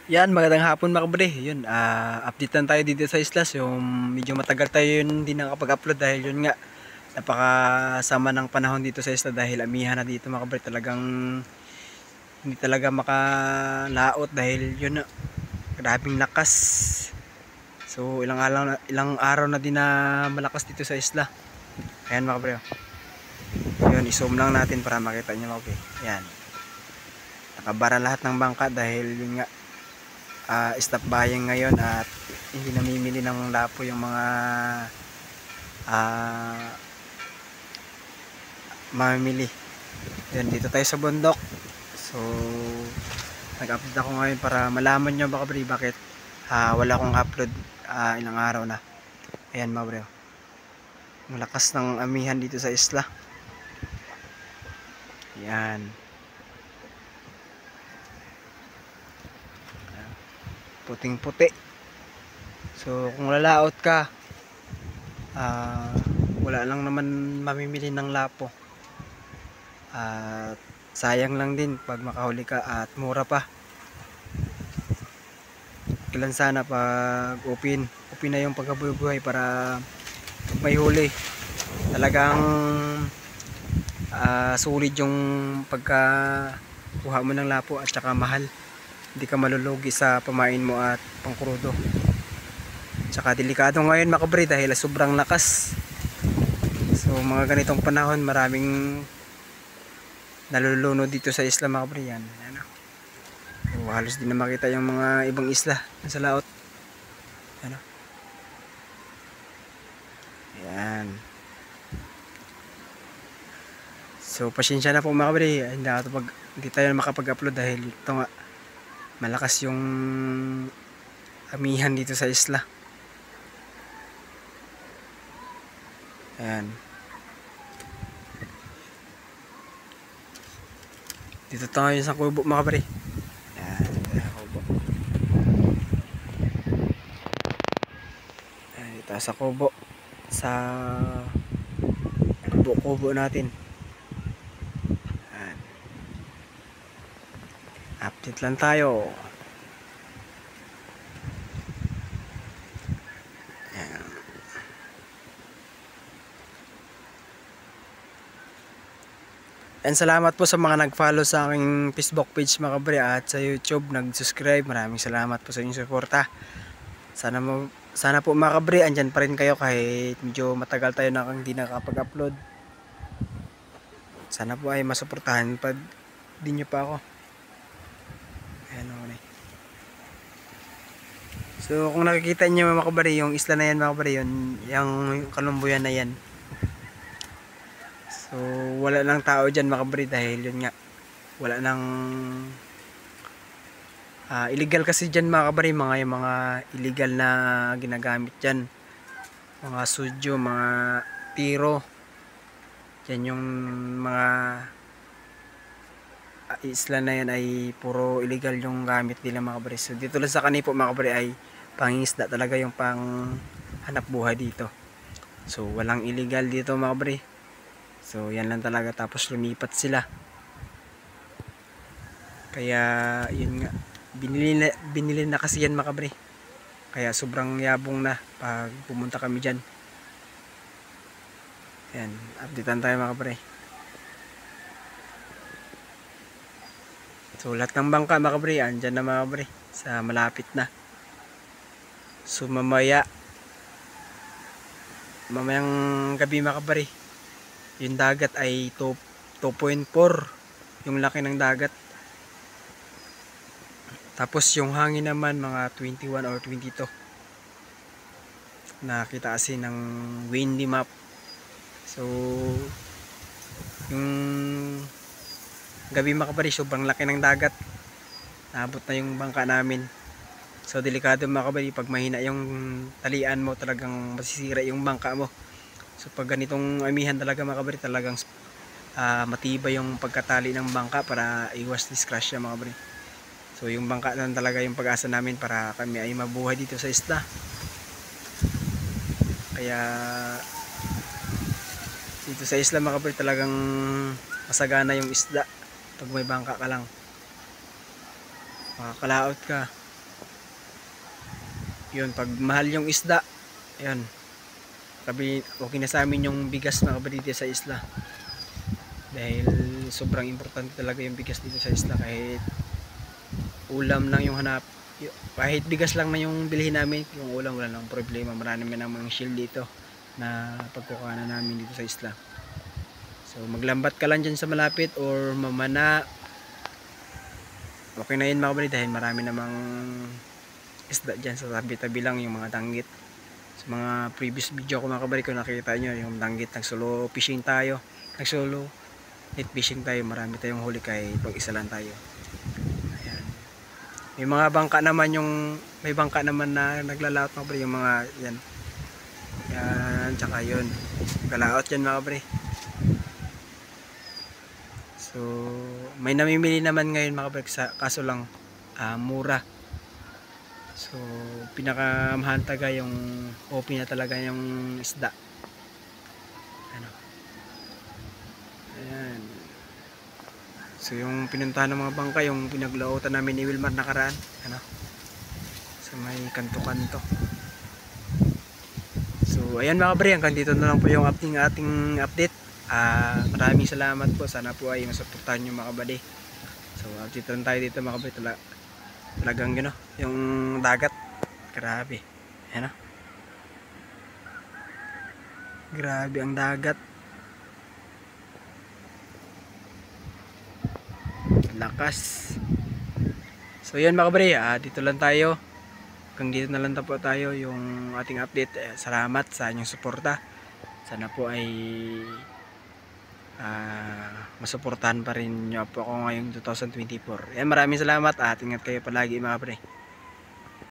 Yan, magandang hapon mga kabre. Yun, update lang tayo dito sa Islas. Yung medyo matagal tayo yun hindi nakapag-upload dahil yun nga, napakasama ng panahon dito sa Isla dahil amihan na dito mga kabre. Talagang hindi talaga makalaot dahil yun na, grabing lakas. So ilang araw na din na malakas dito sa Isla. Ayan mga kabre. Yun, i-zoom lang natin para makita nyo mga kabre. Yan. Nakabara lahat ng bangka dahil yun nga, stop buying ngayon at hindi namimili ng lapo yung mga mamimili. Yan, dito tayo sa bundok. So nag-upload ako ngayon para malaman nyo baka bro bakit wala akong upload ilang araw na. Ayan mga bro, ang lakas ng amihan dito sa isla. Yan, puting puti. So kung lalaot ka, wala lang naman mamimili ng lapo at sayang lang din pag makahuli ka at mura pa. Kailan sana pag open na yung pagkabuhay para pag may huli talagang sulit yung pagkakuha mo ng lapo at saka mahal, hindi ka malulugi sa pamain mo at pangkrudo. Tsaka delikado ngayon mga kabre dahil sobrang lakas. So mga ganitong panahon maraming nalulunod dito sa isla mga kabre. Yan, ano. So, halos din na makita yung mga ibang isla sa laot. Ano. Yan. So pasensya na po mga kabre, hindi tayo makapag-upload dahil ito nga malakas yung amihan dito sa isla. Ayan. Dito tayo sa kubo mga kapre. Ayan, kubo. Ayan, dito sa kubo. Sa kubo natin. Ayan. Update lang tayo. And salamat po sa mga nag-follow sa aking Facebook page mga kabre at sa YouTube nag-subscribe. Maraming salamat po sa inyong suporta. Sana po mga kabre andyan pa rin kayo kahit medyo matagal tayo na hindi nakapag-upload. Sana po ay masuportahan pa din nyo pa ako. Ayan o. So kung nakikita nyo mga kabre yung isla na yan mga kabre, yung kalumbuyan na yan. So wala nang tao dyan mga kabre dahil yun nga wala nang illegal kasi dyan mga kabre, yung mga illegal na ginagamit dyan, mga sudyo, mga tiro dyan, yung mga isla na yan ay puro illegal yung gamit nila mga kabre. So dito lang sa Kanipo mga kabre ay pangingisda talaga yung pang hanap buhay dito. So walang illegal dito mga kabre. So yan lang talaga, tapos lumipat sila. Kaya yun nga, binili na kasi yan mga kabre. Kaya sobrang yabong na pag pumunta kami dyan. Yan, updatean tayo mga kabre. So lahat ng bangka mga kabre, andyan na mga kabre, sa malapit na. So mamayang gabi mga kabre, yung dagat ay 2.4 yung laki ng dagat. Tapos yung hangin naman mga 21 or 22. Nakita kasi ng windy map. So yung gabi mga kabre, sobrang laki ng dagat. Naabot na yung bangka namin. So delikado mga kabre, pag mahina yung talian mo talagang masisira yung bangka mo. So pag ganitong amihan talaga mga kabre, talagang matibay yung pagkatali ng bangka para iwas disgrasya mga kabre. So yung bangka lang talaga yung pag-asa namin para kami ay mabuhay dito sa isla. Kaya dito sa isla mga kabre talagang masagana yung isda pag may bangka ka lang. Makakalaot ka. Yun, pag mahal yung isda, ayun, okay na sa amin yung bigas mga kabady dito sa isla. Dahil sobrang importante talaga yung bigas dito sa isla. Kahit ulam lang yung hanap, kahit bigas lang na yung bilhin namin, yung ulam wala nang problema. Marami namang shield dito na pagkukuhanan namin dito sa isla. So maglambat ka lang dyan sa malapit or mamana, okay na yun mga kabady, dahil marami namang isda dyan sa tabi-tabi lang, yung mga danggit. Sa mga previous video ko mga kabady, kung nakita nyo yung danggit, nagsolo fishing tayo, nagsolo net fishing tayo, marami tayong huli kahit pag isa lang tayo. Ayan. May mga bangka naman, may bangka naman na naglalaot mga kabady, yung mga yan, tsaka yun galaot yan mga kabady. So may namimili naman ngayon mga kabady, kaso lang mura. So pinakamahal talaga yung OP na talaga yung isda. Ano? Ayan. So yung pinuntahan ng mga bangka, yung pinaglautan namin ni Wilmar nakaraan, ano? So may kanto-kanto. So ayan mga kabady, hanggang dito na lang po yung ating update. Maraming salamat po. Sana po ay masuportahan nyo mga kabady. So update lang tayo dito mga kabady. Talagang yun, yung dagat, grabe. Ayan, grabe ang dagat, lakas. So yan mga kabady, dito lang tayo, hanggang dito na lang po tayo yung ating update. Salamat sa inyong suporta. Sana po ay masuportahan pa rin nyo po ako ngayong 2024. Yan, maraming salamat at ingat kayo palagi mga kabady.